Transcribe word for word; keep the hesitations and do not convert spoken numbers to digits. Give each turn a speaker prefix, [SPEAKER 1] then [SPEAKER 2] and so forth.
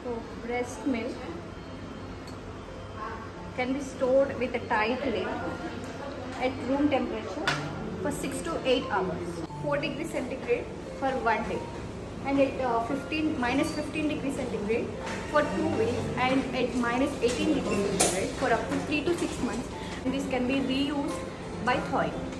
[SPEAKER 1] So breast milk can be stored with a tight lid at room temperature for six to eight hours. four degrees centigrade for one day, and at uh, fifteen minus fifteen degrees centigrade for two weeks, and at minus eighteen degrees centigrade for up to three to six months. And this can be reused by thawing.